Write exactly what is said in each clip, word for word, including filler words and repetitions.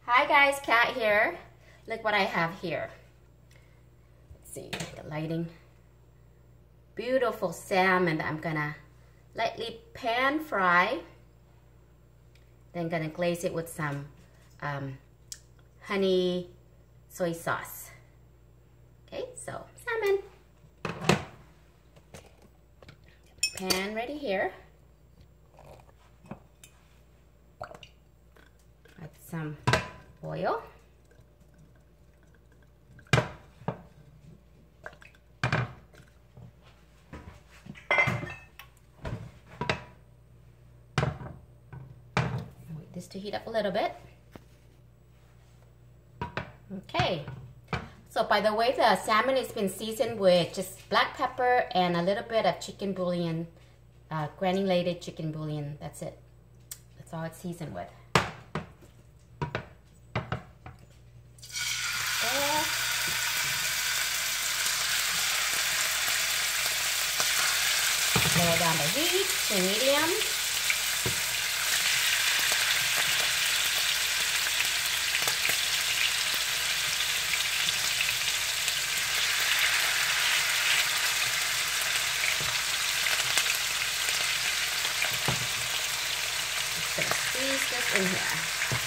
Hi guys, Kat here. Look what I have here. Let's see the lighting. Beautiful salmon that I'm gonna lightly pan fry. Then gonna glaze it with some um, honey soy sauce. Okay, so salmon. Pan ready here. Add some oil. Wait this to heat up a little bit. Okay. So by the way, the salmon has been seasoned with just black pepper and a little bit of chicken bouillon, uh, granulated chicken bouillon. That's it. That's all it's seasoned with. Lower down the heat to medium. Just gonna squeeze this in here.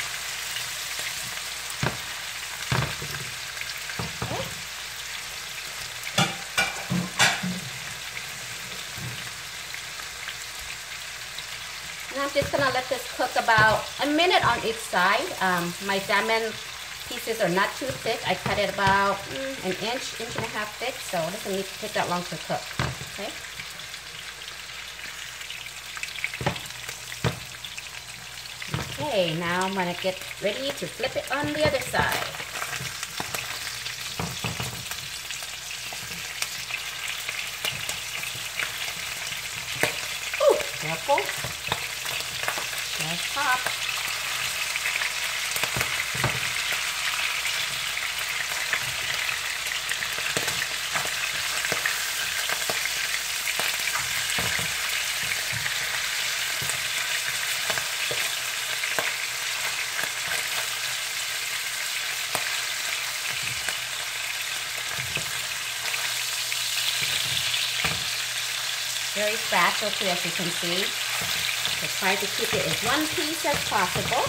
Okay. And I'm just gonna let this cook about a minute on each side. Um, my salmon pieces are not too thick. I cut it about mm, an inch, inch and a half thick, so it doesn't need to take that long to cook. Okay. Okay, now I'm gonna get ready to flip it on the other side. Ooh, careful. Just pop. Very fragile too, as you can see. So try to keep it as one piece as possible.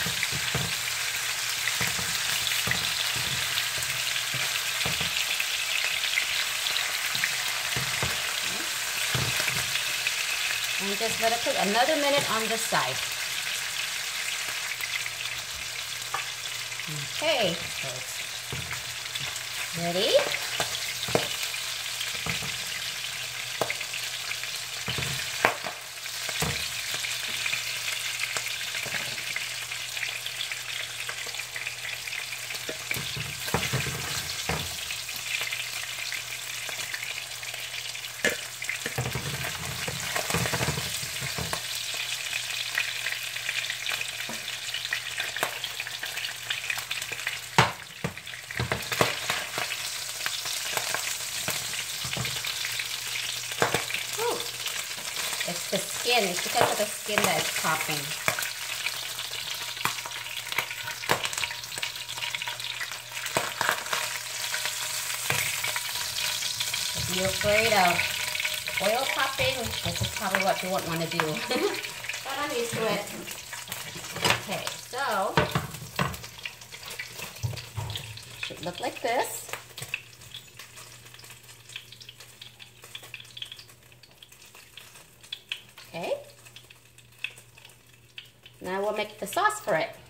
And just let it cook another minute on this side. Okay, so it's ready. It's the skin. It's because of the skin that it's popping. If you're afraid of oil popping, this is probably what you won't want to do. But I'm used to it. Okay, so it should look like this. Okay. Now we'll make the sauce for it.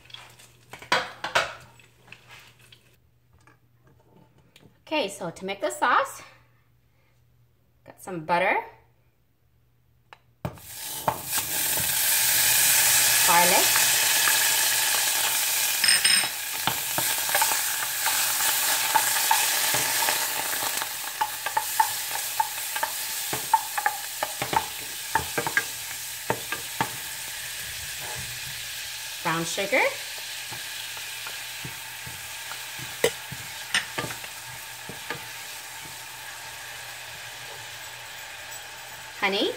Okay, so to make the sauce, got some butter, garlic, brown sugar, honey,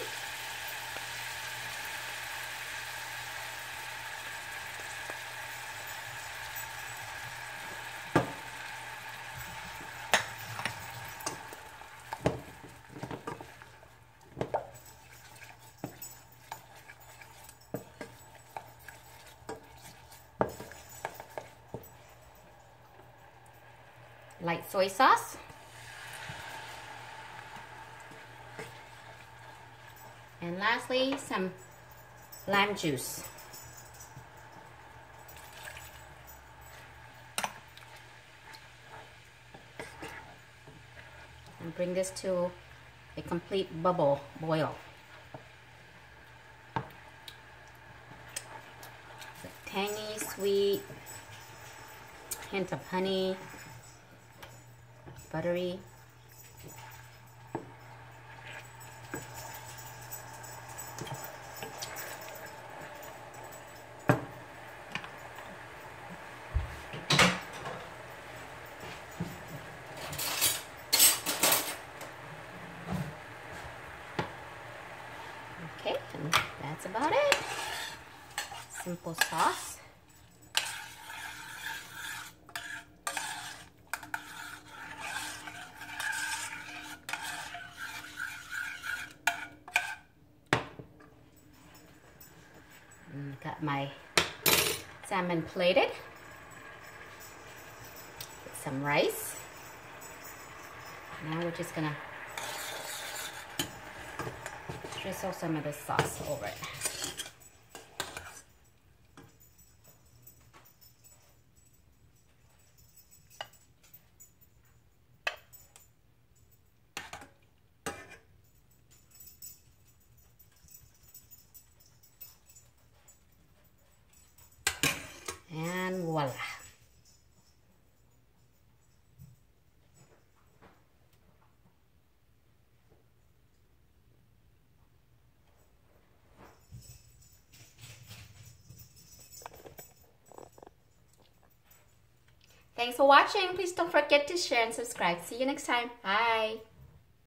light soy sauce. And lastly, some lime juice. And bring this to a complete bubble boil. It's a tangy, sweet, hint of honey, buttery. Okay, and that's about it. Simple sauce. And got my salmon plated with some rice. Now we're just gonna drizzle some of this sauce over it. And voila. Thanks for watching. Please don't forget to share and subscribe. See you next time. Bye.